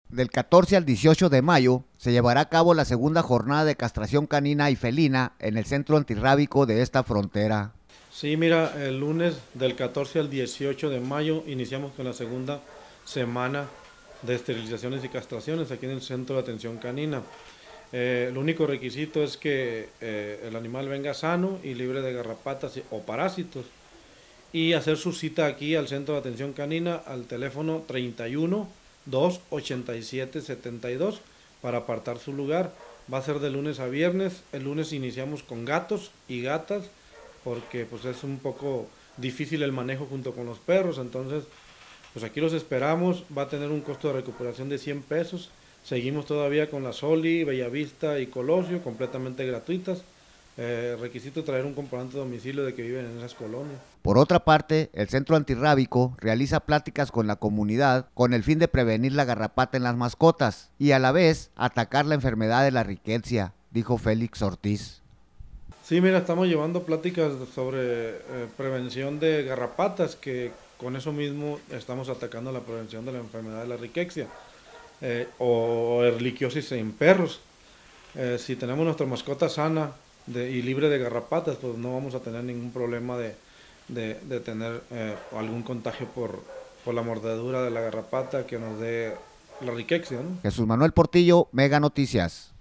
Del 14 al 18 de mayo se llevará a cabo la segunda jornada de castración canina y felina en el centro antirrábico de esta frontera. Sí, mira, el lunes del 14 al 18 de mayo iniciamos con la segunda semana de esterilizaciones y castraciones aquí en el centro de atención canina. El único requisito es que el animal venga sano y libre de garrapatas o parásitos y hacer su cita aquí al centro de atención canina al teléfono 31 287 72 para apartar su lugar. Va a ser de lunes a viernes. El lunes iniciamos con gatos y gatas porque pues es un poco difícil el manejo junto con los perros, entonces pues aquí los esperamos. Va a tener un costo de recuperación de 100 pesos. Seguimos todavía con la Soli, Bellavista y Colosio, completamente gratuitas. Requisito traer un comprobante de domicilio de que viven en esas colonias. Por otra parte, el centro antirrábico realiza pláticas con la comunidad con el fin de prevenir la garrapata en las mascotas y a la vez atacar la enfermedad de la riqueza, dijo Félix Ortiz. Sí, mira, estamos llevando pláticas sobre prevención de garrapatas, que con eso mismo estamos atacando la prevención de la enfermedad de la riqueza o erliquiosis en perros. Si tenemos nuestra mascota sana y libre de garrapatas, pues no vamos a tener ningún problema de tener algún contagio por la mordedura de la garrapata que nos dé la riqueza, ¿no? Jesús Manuel Portillo, Mega Noticias.